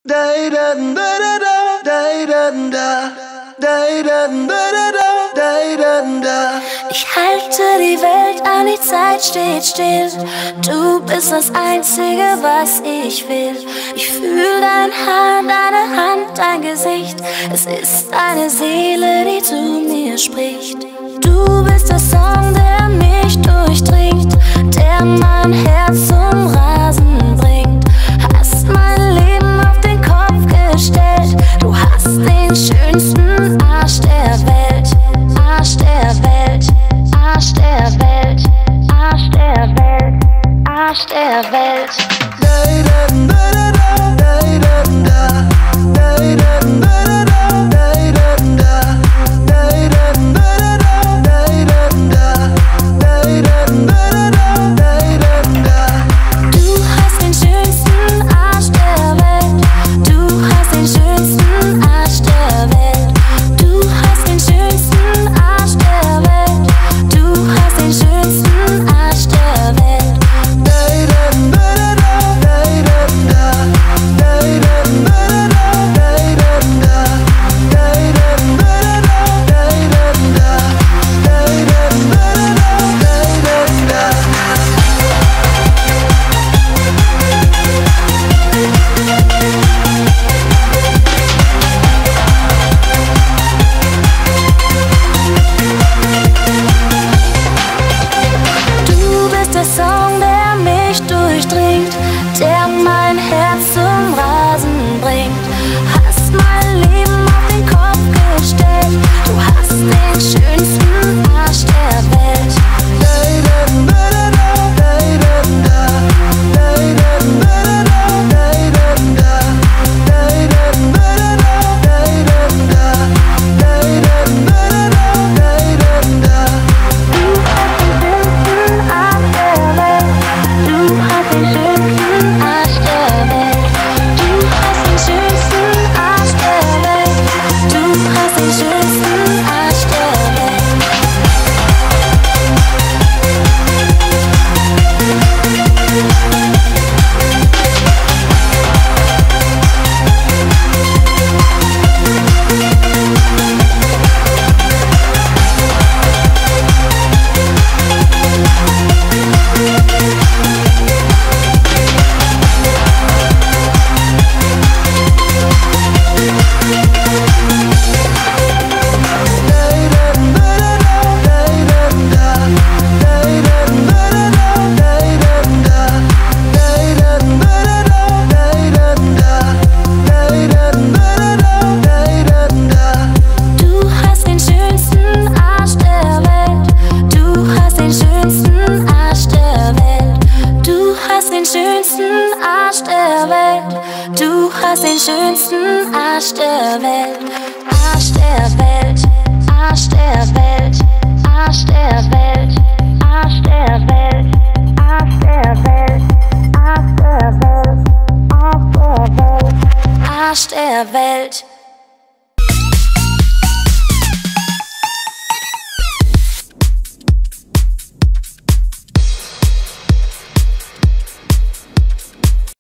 Ich halte die Welt an, die Zeit steht still. Du bist das Einzige, was ich will. Ich fühle dein Haar, deine Hand, dein Gesicht. Es ist deine Seele, die zu mir spricht. Du bist der Song, der mich durchdringt, der mein Herz zum Rasen bringt. Hast mein Leben auf den Kopf gestellt. Du hast den schönsten Arsch der Welt. Arsch der Welt, Arsch der Welt, Arsch der Welt, Arsch der Welt. Du hast den schönsten Arsch der Welt, Arsch der Welt, Arsch der Welt.